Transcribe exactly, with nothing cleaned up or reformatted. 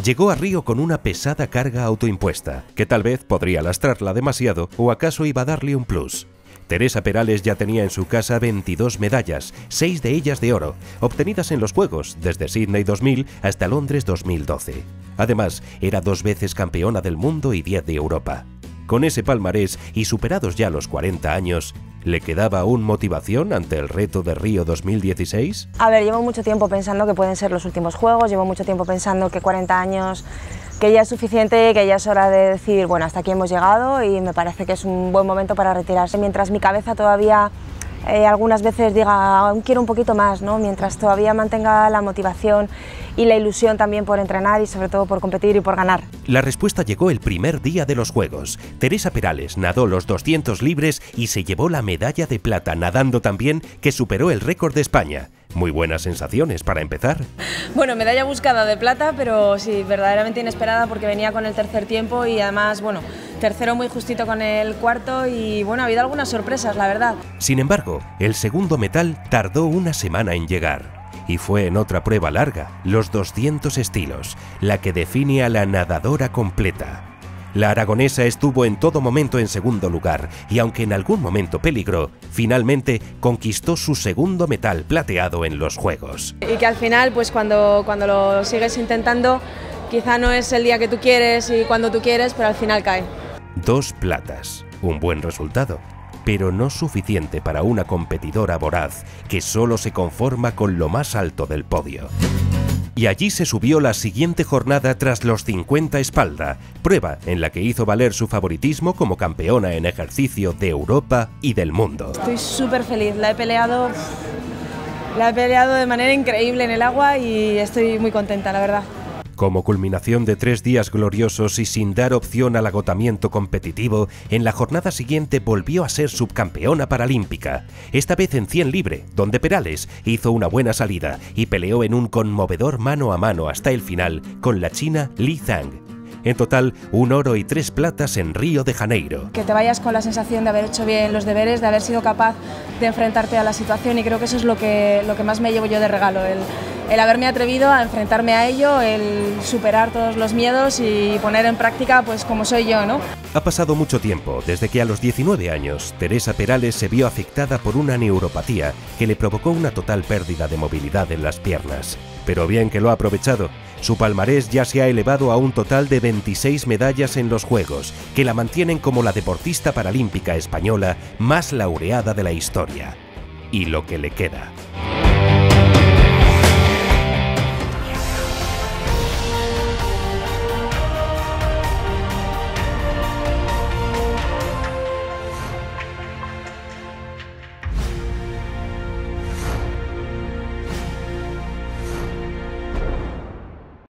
Llegó a Río con una pesada carga autoimpuesta, que tal vez podría lastrarla demasiado o acaso iba a darle un plus. Teresa Perales ya tenía en su casa veintidós medallas, seis de ellas de oro, obtenidas en los Juegos, desde Sydney dos mil hasta Londres dos mil doce. Además, era dos veces campeona del mundo y diez de Europa. Con ese palmarés y superados ya los cuarenta años, ¿le quedaba aún motivación ante el reto de Río dos mil dieciséis? A ver, llevo mucho tiempo pensando que pueden ser los últimos Juegos, llevo mucho tiempo pensando que cuarenta años, que ya es suficiente, que ya es hora de decir, bueno, hasta aquí hemos llegado y me parece que es un buen momento para retirarse. Mientras mi cabeza todavía eh, algunas veces diga, aún quiero un poquito más, ¿no? Mientras todavía mantenga la motivación y la ilusión también por entrenar y sobre todo por competir y por ganar. La respuesta llegó el primer día de los Juegos. Teresa Perales nadó los doscientos libres y se llevó la medalla de plata, nadando también, que superó el récord de España. Muy buenas sensaciones para empezar. Bueno, medalla buscada de plata, pero sí, verdaderamente inesperada porque venía con el tercer tiempo y además, bueno, tercero muy justito con el cuarto y bueno, ha habido algunas sorpresas, la verdad. Sin embargo, el segundo metal tardó una semana en llegar. Y fue en otra prueba larga, los doscientos estilos, la que define a la nadadora completa. La aragonesa estuvo en todo momento en segundo lugar y aunque en algún momento peligró, finalmente conquistó su segundo metal plateado en los Juegos. Y que al final, pues cuando, cuando lo sigues intentando, quizá no es el día que tú quieres y cuando tú quieres, pero al final cae. Dos platas, un buen resultado, pero no suficiente para una competidora voraz que solo se conforma con lo más alto del podio. Y allí se subió la siguiente jornada tras los cincuenta espalda, prueba en la que hizo valer su favoritismo como campeona en ejercicio de Europa y del mundo. Estoy súper feliz, la he peleado, la he peleado de manera increíble en el agua y estoy muy contenta, la verdad. Como culminación de tres días gloriosos y sin dar opción al agotamiento competitivo, en la jornada siguiente volvió a ser subcampeona paralímpica, esta vez en cien libre, donde Perales hizo una buena salida y peleó en un conmovedor mano a mano hasta el final con la china Li Zhang. En total, un oro y tres platas en Río de Janeiro. Que te vayas con la sensación de haber hecho bien los deberes, de haber sido capaz de enfrentarte a la situación y creo que eso es lo que, lo que más me llevo yo de regalo, el, el haberme atrevido a enfrentarme a ello, el superar todos los miedos y poner en práctica pues como soy yo, ¿no? Ha pasado mucho tiempo desde que a los diecinueve años Teresa Perales se vio afectada por una neuropatía que le provocó una total pérdida de movilidad en las piernas. Pero bien que lo ha aprovechado. Su palmarés ya se ha elevado a un total de veintiséis medallas en los Juegos, que la mantienen como la deportista paralímpica española más laureada de la historia. Y lo que le queda.